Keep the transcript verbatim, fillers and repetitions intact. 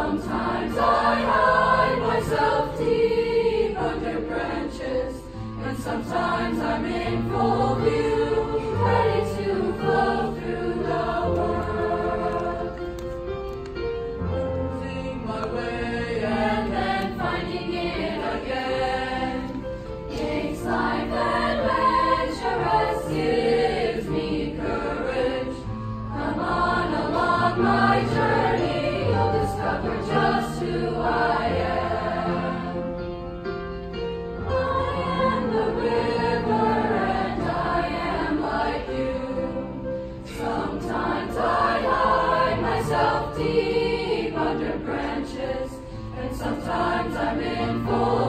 Sometimes I hide myself deep under branches, and sometimes I'm in full view, ready to flow through the world. Losing my way and then finding it again. Makes life adventurous, gives me courage. Come on along my journey, you'll discover just who I am. I am the river and I am like you. Sometimes I hide myself deep under branches, and sometimes I'm in full